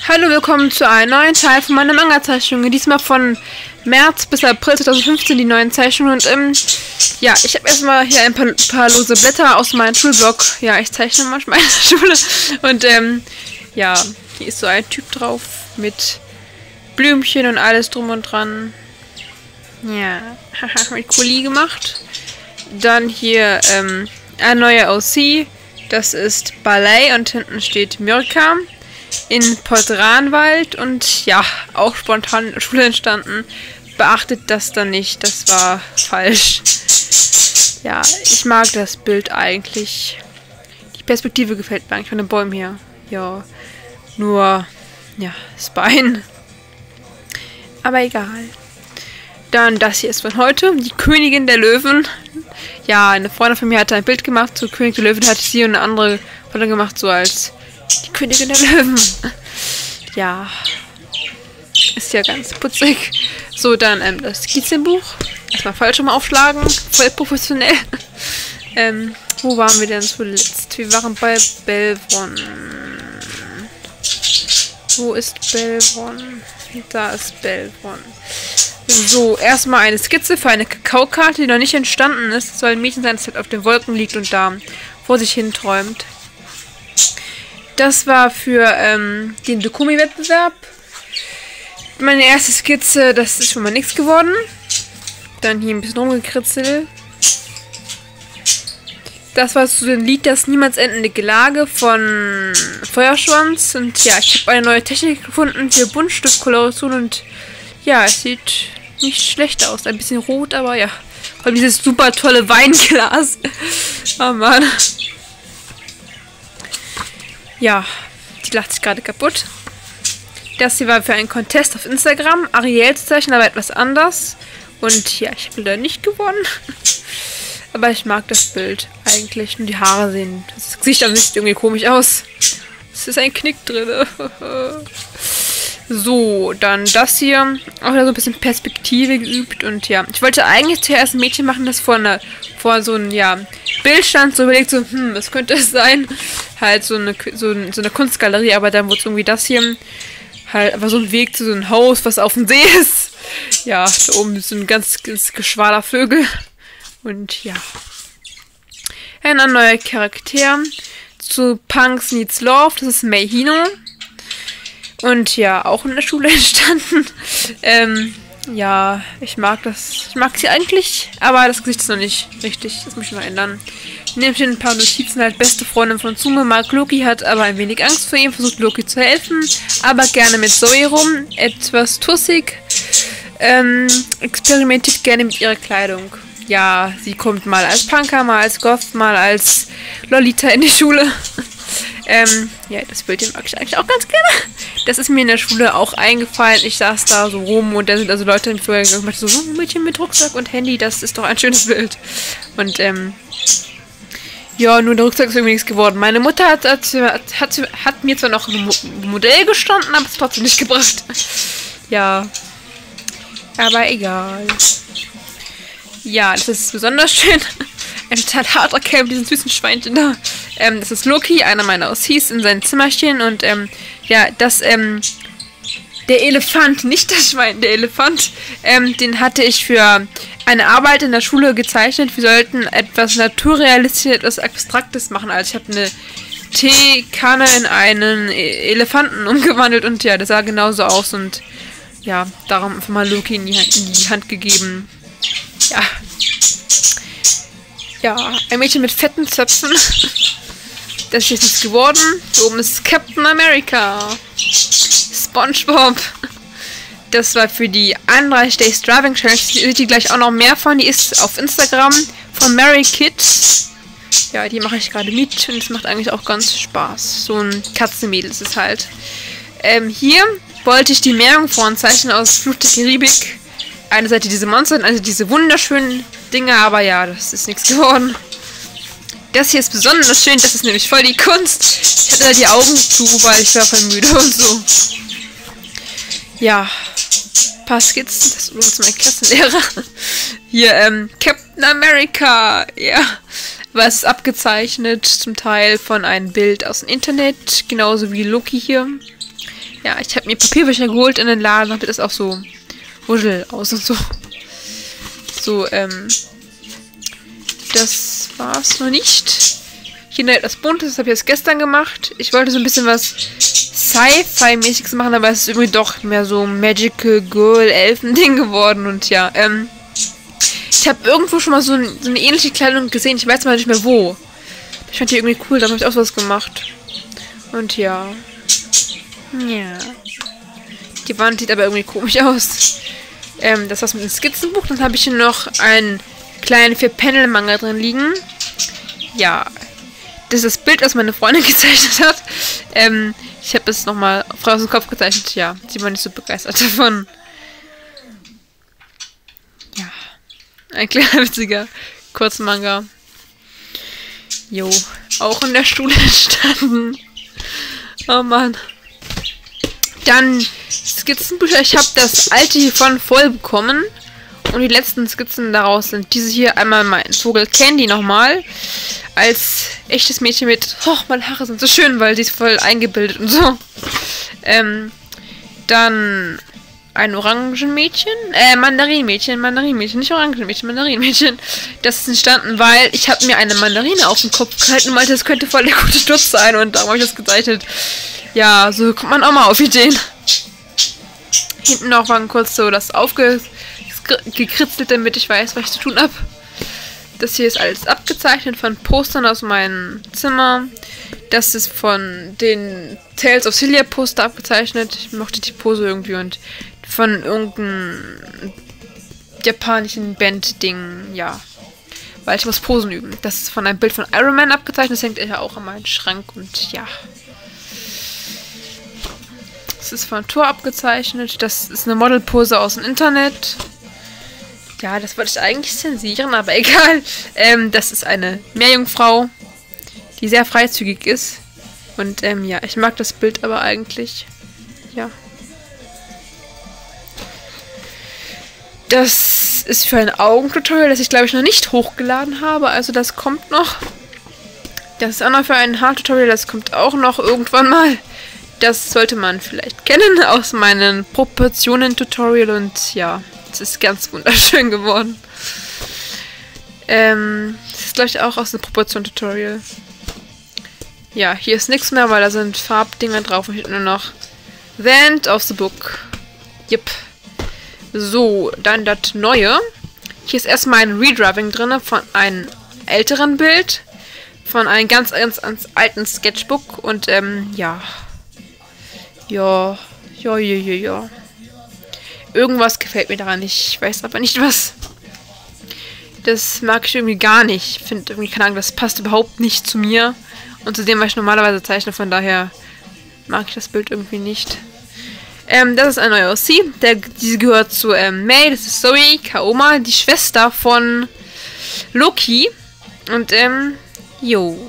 Hallo, willkommen zu einem neuen Teil von meiner Manga-Zeichnungen. Diesmal von März bis April 2015 die neuen Zeichnungen. Und ja, ich habe erstmal hier ein paar lose Blätter aus meinem Schulblock. Ja, ich zeichne manchmal in der Schule. Und ja, hier ist so ein Typ drauf mit Blümchen und alles drum und dran. Ja, haha, mit Kuli gemacht. Dann hier ein neuer OC. Das ist Ballet und hinten steht Mirka. In Portranwald und ja, auch spontan in der Schule entstanden. Beachtet das dann nicht, das war falsch. Ja, ich mag das Bild eigentlich. Die Perspektive gefällt mir eigentlich von den Bäumen her. Ja, nur, ja, das Bein. Aber egal. Dann das hier ist von heute, die Königin der Löwen. Ja, eine Freundin von mir hatte ein Bild gemacht zu König der Löwen, hatte sie und eine andere Foto gemacht, so als die Königin der Löwen. Ja. Ist ja ganz putzig. So, dann das Skizzenbuch. Erstmal Fallschirm aufschlagen. Voll professionell. Wo waren wir denn zuletzt? Wir waren bei Belvron. Wo ist Belvron? Da ist Belvron. So, erstmal eine Skizze für eine Kakaokarte, die noch nicht entstanden ist. Es soll ein Mädchen sein, das halt auf den Wolken liegt und da vor sich hin träumt. Das war für den Dokumi-Wettbewerb. Meine erste Skizze, das ist schon mal nichts geworden. Dann hier ein bisschen rumgekritzelt. Das war so ein Lied, das niemals endende Gelage von Feuerschwanz. Und ja, ich habe eine neue Technik gefunden für Buntstift-Koloration und ja, es sieht nicht schlecht aus. Ein bisschen rot, aber ja. Vor allem dieses super tolle Weinglas. Oh Mann. Ja, die lacht sich gerade kaputt. Das hier war für einen Contest auf Instagram. Ariel zu zeichnen, aber etwas anders. Und ja, ich habe leider nicht gewonnen. Aber ich mag das Bild eigentlich. Nur die Haare sehen. Das Gesicht an sich sieht irgendwie komisch aus. Es ist ein Knick drin. So, dann das hier. Auch da so ein bisschen Perspektive geübt. Und ja, ich wollte eigentlich zuerst ein Mädchen machen, das vor so einem, ja, Bild stand, so überlegt, so, was könnte es sein? Halt so eine Kunstgalerie, aber dann wurde es irgendwie das hier. Halt einfach so ein Weg zu so einem Haus, was auf dem See ist. Ja, da oben ist so ein ganz Geschwader Vögel. Und ja. Ein neuer Charakter zu Punks Needs Love, das ist Mei Hino. Und ja, auch in der Schule entstanden. Ja, ich mag das. Ich mag sie eigentlich, aber das Gesicht ist noch nicht richtig. Das muss ich noch ändern. Ich nehme hier ein paar Notizen. Halt, beste Freundin von Tsume mag Loki, hat aber ein wenig Angst vor ihm, versucht Loki zu helfen, aber gerne mit Zoe rum. Etwas tussig. Experimentiert gerne mit ihrer Kleidung. Ja, sie kommt mal als Punker, mal als Goth, mal als Lolita in die Schule. Ja, das Bildchen mag ich eigentlich auch ganz gerne. Das ist mir in der Schule auch eingefallen. Ich saß da so rum und da sind also Leute im Flur gegangen und meinte so, ein Mädchen mit Rucksack und Handy, das ist doch ein schönes Bild. Und, ja, nur der Rucksack ist irgendwie nichts geworden. Meine Mutter hat mir zwar noch ein Modell gestanden, aber es trotzdem nicht gebracht. Ja. Aber egal. Ja, das ist besonders schön. Ein total harter Kerl mit diesen süßen Schweinchen da. Das ist Loki, einer meiner OCs, in seinem Zimmerchen. Und ja, der Elefant, nicht das Schwein, der Elefant, den hatte ich für eine Arbeit in der Schule gezeichnet. Wir sollten etwas naturrealistisches, etwas Abstraktes machen. Also ich habe eine Teekanne in einen Elefanten umgewandelt und ja, das sah genauso aus. Und ja, darum einfach mal Loki in die Hand gegeben. Ja. Ja, ein Mädchen mit fetten Zöpfen. Das ist jetzt nichts geworden. Hier oben ist Captain America. SpongeBob. Das war für die 31 Days Driving Challenge. Die seht ihr gleich auch noch mehr von. Die ist auf Instagram von Mary Kid. Ja, die mache ich gerade mit und es macht eigentlich auch ganz Spaß. So ein Katzenmädel ist es halt. Hier wollte ich die Meerjungfrauen zeichnen aus Fluch der Karibik. Eine Seite diese Monster, also diese wunderschönen Dinge, aber ja, das ist nichts geworden. Das hier ist besonders schön, das ist nämlich voll die Kunst. Ich hatte da die Augen zu, weil ich war voll müde und so. Ja, ein paar Skizzen, das ist übrigens mein Klassenlehrer. Hier, Captain America, ja. Aber es ist abgezeichnet, zum Teil von einem Bild aus dem Internet, genauso wie Loki hier. Ja, ich habe mir Papierwäsche geholt in den Laden, damit das auch so wuschel aus und so. So, das war's noch nicht. Hier etwas Buntes, das habe ich jetzt gestern gemacht. Ich wollte so ein bisschen was Sci-Fi-mäßiges machen, aber es ist irgendwie doch mehr so Magical Girl Elfen-Ding geworden. Und ja, ich habe irgendwo schon mal so eine ähnliche Kleidung gesehen. Ich weiß aber nicht mehr wo. Ich fand die irgendwie cool, da habe ich auch was gemacht. Und ja. Ja. Die Wand sieht aber irgendwie komisch aus. Das war's mit dem Skizzenbuch. Dann habe ich hier noch einen kleinen 4-Panel-Manga drin liegen. Ja. Das ist das Bild, was meine Freundin gezeichnet hat. Ich habe es nochmal frei aus dem Kopf gezeichnet. Ja, sie war nicht so begeistert davon. Ja. Ein kleiner witziger Kurzmanga. Jo. Auch in der Schule entstanden. Oh Mann. Dann Skizzenbücher. Ich habe das alte hiervon voll bekommen. Und die letzten Skizzen daraus sind diese hier. Einmal mein Vogel Candy nochmal. Als echtes Mädchen mit... Oh, meine Haare sind so schön, weil die ist voll eingebildet und so. Dann ein Orangenmädchen. Mandarinmädchen, nicht Orangenmädchen, Mandarinmädchen. Das ist entstanden, weil ich habe mir eine Mandarine auf den Kopf gehalten und meinte, das könnte voll der gute Stutz sein. Und darum habe ich das gezeichnet. Ja, so kommt man auch mal auf Ideen. Hinten noch mal kurz so das gekritzelt, damit ich weiß, was ich zu tun habe. Das hier ist alles abgezeichnet von Postern aus meinem Zimmer. Das ist von den Tales of Cilia Poster abgezeichnet. Ich mochte die Pose irgendwie und von irgendeinem japanischen Band-Ding, ja. Weil ich muss Posen üben. Das ist von einem Bild von Iron Man abgezeichnet. Das hängt ja auch an meinem Schrank und ja. Das ist von Thor abgezeichnet. Das ist eine Modelpose aus dem Internet. Ja, das wollte ich eigentlich zensieren, aber egal. Das ist eine Meerjungfrau, die sehr freizügig ist. Und ja, ich mag das Bild aber eigentlich. Ja. Das ist für ein Augentutorial, das ich glaube ich noch nicht hochgeladen habe. Also das kommt noch. Das ist auch noch für ein Haartutorial, das kommt auch noch irgendwann mal. Das sollte man vielleicht kennen aus meinen Proportionen-Tutorial und ja. Es ist ganz wunderschön geworden. Das ist, glaube ich, auch aus dem Proportion-Tutorial. Ja, hier ist nichts mehr, weil da sind Farbdinger drauf und hier nur noch The End of the Book. Yep. So, dann das Neue. Hier ist erstmal ein Redrawing drin von einem älteren Bild. Von einem ganz alten Sketchbook. Und, ja. Ja. Irgendwas gefällt mir daran nicht. Ich weiß aber nicht was. Das mag ich irgendwie gar nicht. Ich finde irgendwie, keine Ahnung, das passt überhaupt nicht zu mir. Und zu dem, was ich normalerweise zeichne. Von daher mag ich das Bild irgendwie nicht. Das ist ein neuer OC. Diese gehört zu May. Das ist Zoe Kaoma, die Schwester von Loki. Und, jo.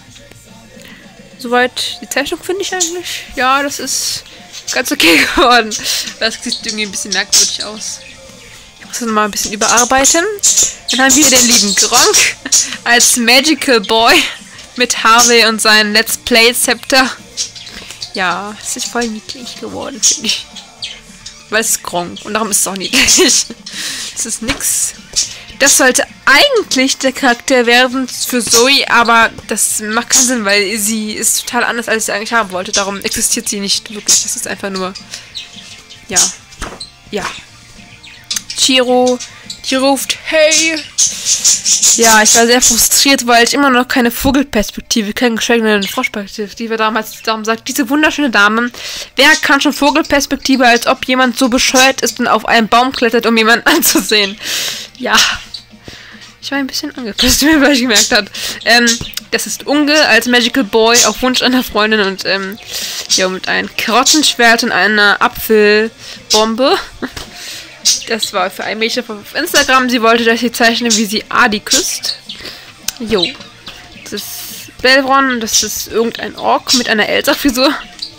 Soweit die Zeichnung finde ich eigentlich. Ja, das ist ganz okay geworden. Das sieht irgendwie ein bisschen merkwürdig aus. Ich muss das mal ein bisschen überarbeiten. Dann haben wir den lieben Gronk als Magical Boy mit Harvey und seinem Let's Play Zepter. Ja, es ist voll niedlich geworden, finde ich. Weil es ist Gronk und darum ist es auch niedlich. Es ist nix. Das sollte eigentlich der Charakter werden für Zoe, aber das macht keinen Sinn, weil sie ist total anders, als ich sie eigentlich haben wollte. Darum existiert sie nicht wirklich. Das ist einfach nur... Ja. Ja. Chiro. Die ruft, hey! Ja, ich war sehr frustriert, weil ich immer noch keine Vogelperspektive, keine geschweige Froschperspektive darum sagt, diese wunderschöne Dame, wer kann schon Vogelperspektive, als ob jemand so bescheuert ist und auf einen Baum klettert, um jemanden anzusehen? Ja. Ich war ein bisschen angepisst, wie man gemerkt hat. Das ist Unge als Magical Boy auf Wunsch einer Freundin und ja, mit einem Karottenschwert und einer Apfelbombe. Das war für ein Mädchen auf Instagram. Sie wollte, dass ich zeichne, wie sie Adi küsst. Jo. Das ist Belron. Das ist irgendein Ork mit einer Elsa-Frisur.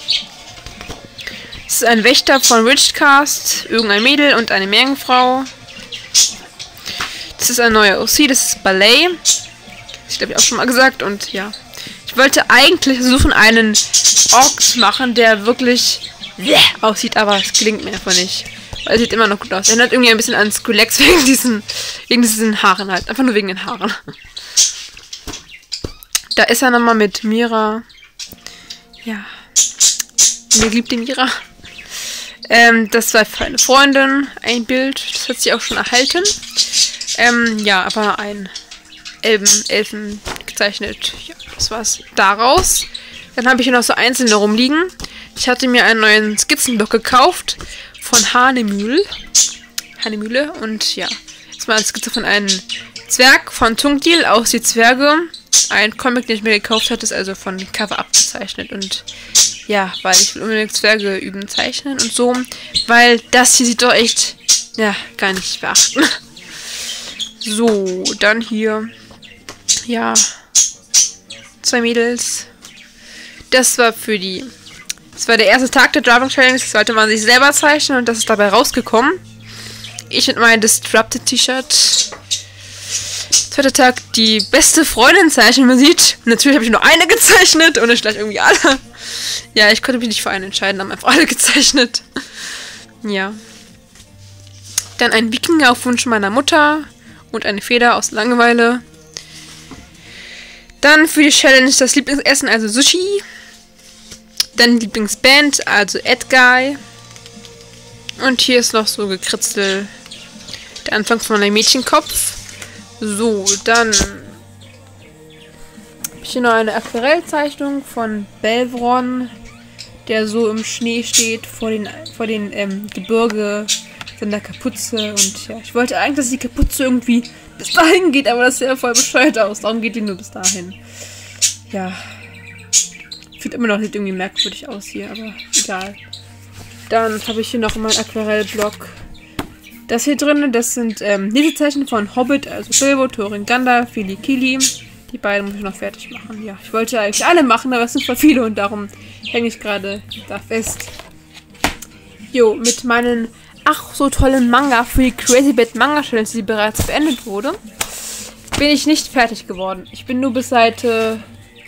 Das ist ein Wächter von Richcast. Irgendein Mädel und eine Meerjungfrau. Das ist ein neuer OC. Das ist Ballet. Das habe ich auch schon mal gesagt. Und ja. Ich wollte eigentlich versuchen, einen Ork zu machen, der wirklich aussieht, aber es gelingt mir einfach nicht. Weil es sieht immer noch gut aus. Erinnert irgendwie ein bisschen an Skrillex wegen diesen Haaren halt. Einfach nur wegen den Haaren. Da ist er nochmal mit Mira. Ja. Mir liebt die Mira. Das war für eine Freundin ein Bild. Das hat sie auch schon erhalten. Ja, aber ein Elfen gezeichnet. Ja, das war's daraus. Dann habe ich hier noch so einzelne rumliegen. Ich hatte mir einen neuen Skizzenblock gekauft von Hanemühle. Und ja, das war eine Skizze von einem Zwerg von Tungdil aus die Zwerge. Ein Comic, den ich mir gekauft hatte, ist also von Cover abgezeichnet. Und ja, weil ich will unbedingt Zwerge üben zeichnen und so. Weil das hier sieht doch echt, ja, gar nicht beachten. So, dann hier, ja, 2 Mädels. Das war der erste Tag der Driving Challenge. Das sollte man sich selber zeichnen und das ist dabei rausgekommen. Ich mit meinem Disrupted T-Shirt. Zweiter Tag, die beste Freundin zeichnen, man sieht. Natürlich habe ich nur eine gezeichnet und nicht gleich irgendwie alle. Ja, ich konnte mich nicht für einen entscheiden, haben einfach alle gezeichnet. Ja. Dann ein Wikinger auf Wunsch meiner Mutter und eine Feder aus Langeweile. Dann für die Challenge das Lieblingsessen, also Sushi. Dann Lieblingsband, also Edguy. Und hier ist noch so gekritzelt der Anfang von einem Mädchenkopf. So, dann habe ich hier noch eine Aquarellzeichnung von Belvron, der so im Schnee steht vor den Gebirge seiner Kapuze. Und ja, ich wollte eigentlich, dass die Kapuze irgendwie bis dahin geht, aber das sieht ja voll bescheuert aus. Darum geht die nur bis dahin. Ja. Sieht immer noch nicht irgendwie merkwürdig aus hier, aber egal. Dann habe ich hier noch meinen Aquarellblock. Das hier drin, das sind Lesezeichen von Hobbit, also Bilbo, Thorin, Gandalf, Fili, Kili. Die beiden muss ich noch fertig machen. Ja, ich wollte eigentlich alle machen, aber es sind voll viele und darum hänge ich gerade da fest. Jo, mit meinen ach so tollen Manga für die Crazy Bad Manga Challenge, die bereits beendet wurde, bin ich nicht fertig geworden. Ich bin nur bis Seite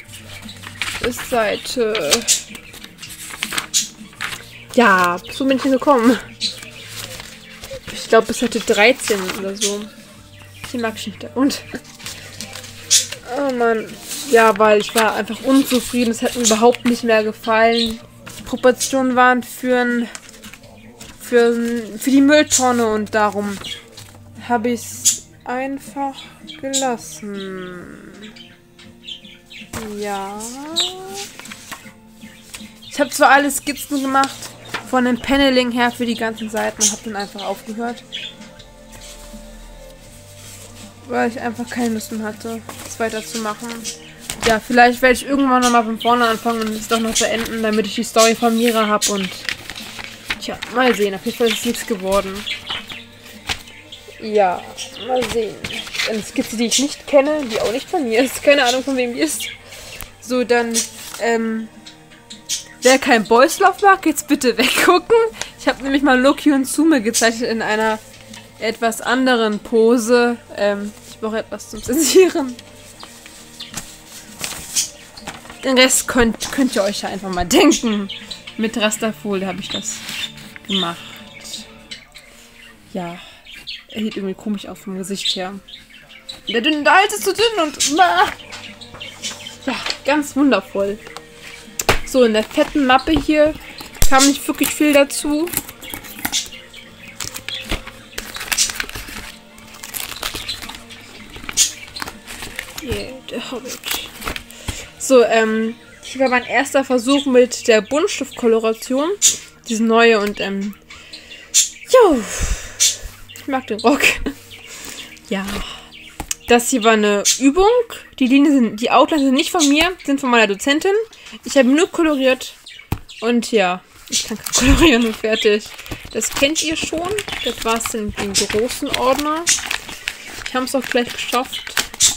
ja, so bin ich gekommen. Ich glaube bis Seite 13 oder so. Die mag ich nicht. Und oh Mann. Ja, weil ich war einfach unzufrieden. Es hat mir überhaupt nicht mehr gefallen. Die Proportionen waren für die Mülltonne und darum habe ich es einfach gelassen. Ja. Ich habe zwar alle Skizzen gemacht, von dem Paneling her für die ganzen Seiten und habe dann einfach aufgehört. Weil ich einfach keine Lust mehr hatte, das weiterzumachen. Ja, vielleicht werde ich irgendwann nochmal von vorne anfangen und es doch noch beenden, damit ich die Story von Mira habe und tja, mal sehen. Auf jeden Fall ist es nichts geworden. Ja, mal sehen. Eine Skizze, die ich nicht kenne, die auch nicht von mir ist. Keine Ahnung, von wem die ist. So, dann, wer kein Boys Love mag, jetzt bitte weggucken. Ich habe nämlich mal Loki und Tsume gezeichnet in einer etwas anderen Pose. Ich brauche etwas zum Zensieren. Den Rest könnt ihr euch ja einfach mal denken. Mit Rasterfolie habe ich das gemacht. Ja. Er sieht irgendwie komisch aus vom Gesicht her. Der Hals ist zu dünn und ja, ganz wundervoll. So, in der fetten Mappe hier kam nicht wirklich viel dazu. Yeah, der Hobbit. So, hier war mein erster Versuch mit der Buntstift-Koloration. Diese neue und, jo. Ich mag den Rock. Ja. Das hier war eine Übung. Die Outlines sind nicht von mir, sind von meiner Dozentin. Ich habe nur koloriert. Und ja, ich kann kolorieren und fertig. Das kennt ihr schon. Das war es in den großen Ordner. Ich habe es auch gleich geschafft.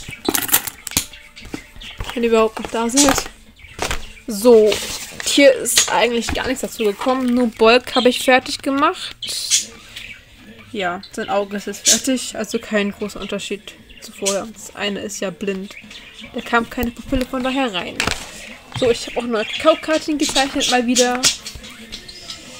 Wenn ihr überhaupt noch da seid. So, hier ist eigentlich gar nichts dazu gekommen. Nur Bolk habe ich fertig gemacht. Ja, sein Auge ist jetzt fertig. Also kein großer Unterschied zu vorher. Das eine ist ja blind. Da kam keine Pupille von daher rein. So, ich habe auch neue Kakaokärtchen gezeichnet mal wieder.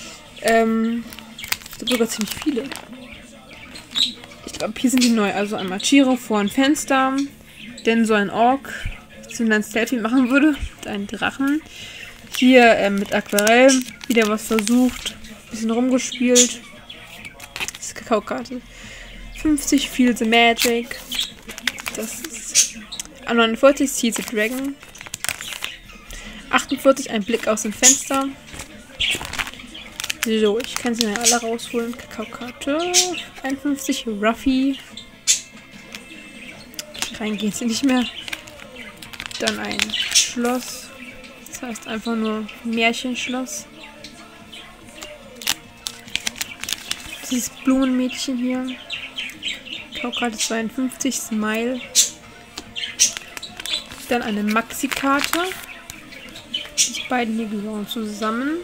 Sogar ziemlich viele. Ich glaube, hier sind die neu. Also einmal Chiro vor ein Fenster. Denn so ein Ork, so ein Selfie machen würde. Mit einem Drachen. Hier mit Aquarell. Wieder was versucht. Bisschen rumgespielt. Das ist Kakaokarte. 50 Feel the Magic. Das ist. 49 See the Dragon. 48 ein Blick aus dem Fenster. So, ich kann sie mir alle rausholen. Kakaokarte. 51 Ruffy. Reingehen sie nicht mehr. Dann ein Schloss. Das heißt einfach nur Märchenschloss. Dieses Blumenmädchen hier. Kakaokarte 52 Smile. Dann eine Maxi-Karte. Die beiden hier gehören zusammen.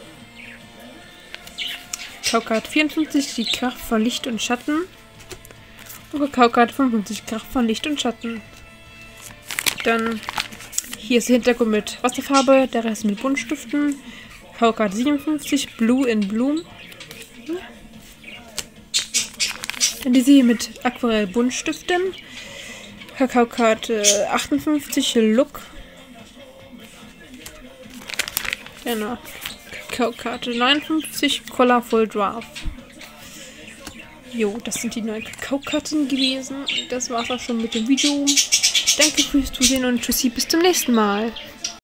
Kakaokarte 54, die Kraft von Licht und Schatten. Und Kakaokarte 55, Kraft von Licht und Schatten. Dann hier ist der Hintergrund mit Wasserfarbe, der Rest mit Buntstiften. Kakaokarte 57, Blue in Bloom. Dann diese hier mit Aquarell Buntstiften. Kakaokarte 58, Look. Genau. Kakaokarte 59, Colorful Draft. Jo, das sind die neuen Kakaokarten gewesen. Das war's auch schon mit dem Video. Danke fürs Zusehen und tschüssi, bis zum nächsten Mal.